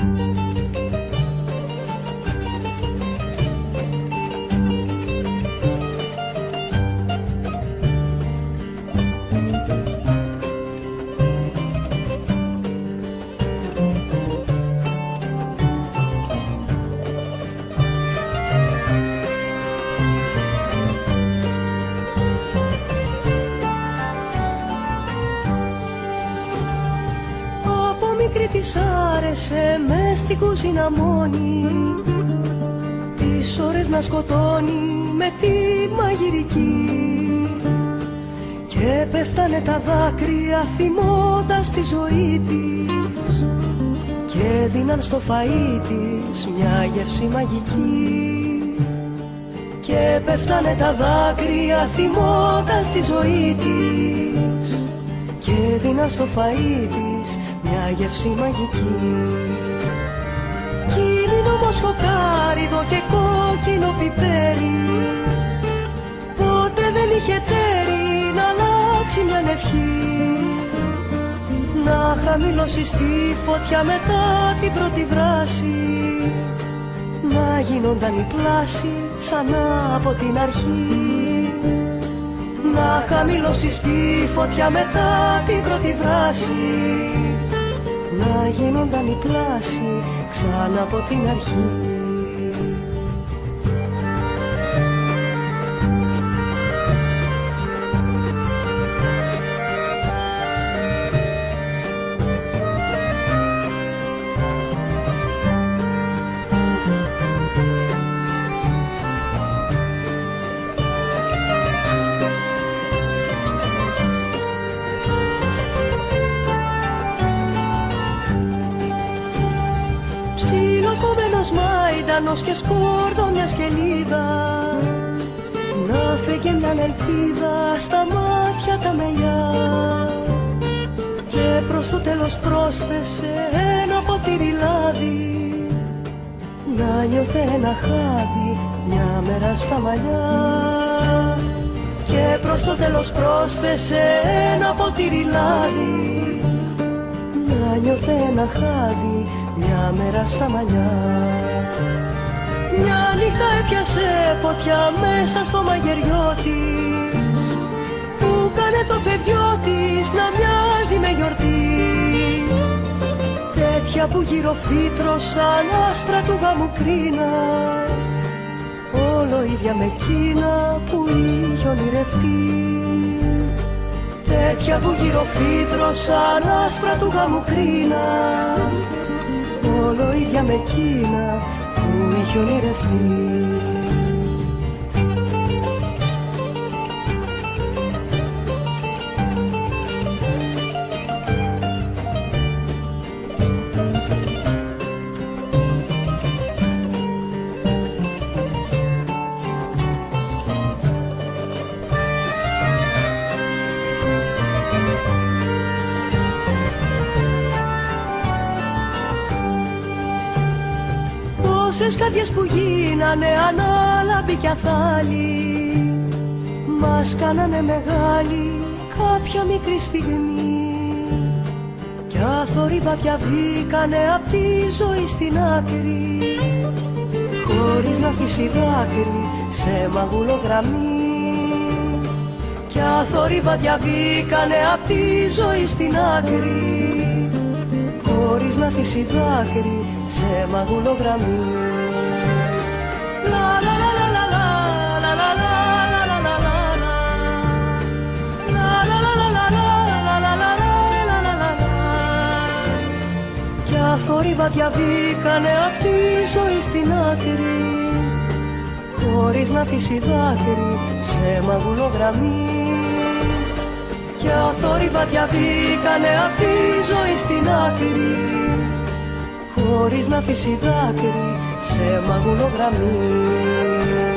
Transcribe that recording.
Της άρεσε μες στην κουζίνα μόνη, τις ώρες να σκοτώνει με τη μαγειρική, και πέφτανε τα δάκρυα θυμώντας τη ζωή της, και δίναν στο φαΐ της μια γεύση μαγική. Και πέφτανε τα δάκρυα θυμώντας τη ζωή της, και δίναν στο φαΐ της μια γεύση μαγική. Κίνηνο μοσχοκάριδο και κόκκινο πιπέρι, ποτέ δεν είχε τέρι να αλλάξει μια ευχή, να χαμηλώσει στη φωτιά μετά την πρώτη βράση, να γίνονταν η πλάση ξανά από την αρχή. Να χαμηλώσει στη φωτιά μετά την πρώτη βράση, να γίνονταν η πλάση ξανά από την αρχή. Μάιντανος και σκόρδο μια σκελίδα, να φέγγε μια ελπίδα στα μάτια τα μελιά, και προς το τέλος πρόσθεσε ένα ποτήρι λάδι, να νιώθε ένα χάδι μια μέρα στα μαλλιά. Και προς το τέλος πρόσθεσε ένα ποτήρι λάδι, να νιώθε ένα χάδι μια μέρα στα μαλλιά. Μια νύχτα έπιασε φωτιά μέσα στο μαγειριό της, που κάνε το παιδιό της να μοιάζει με γιορτή, τέτοια που γυροφύτρωσαν άσπρα του γάμου κρίνα, όλο ίδια με εκείνα που είχε ονειρευτεί. Τέτοια που γυροφύτρωσαν άσπρα του γάμου κρίνα, όλο ίδια με εκείνα που είχε ονειρευτεί. Τόσες καρδιές που γίνανε ανάλαμποι κι αθάλοι, μας κάνανε μεγάλοι κάποια μικρή στιγμή, κι αθόρυβα διαβήκανε απ' τη ζωή στην άκρη, χωρίς να αφήσει δάκρυ σε μαγουλογραμμή. Κι αθόρυβα διαβήκανε απ' τη ζωή στην άκρη, χωρίς να αφήσει δάκρυ σε μαγουλογραμμή. Κι αθόρυβα διαβήκανε απ' τη ζωή στην άκρη, χωρίς να αφήσει δάκρυ σε μαγουλογραμμή. Κι αθόρυβα διαβήκανε απ' τη ζωή στην άκρη, χωρίς να αφήσει δάκρυ σε μαγουλογραμμή.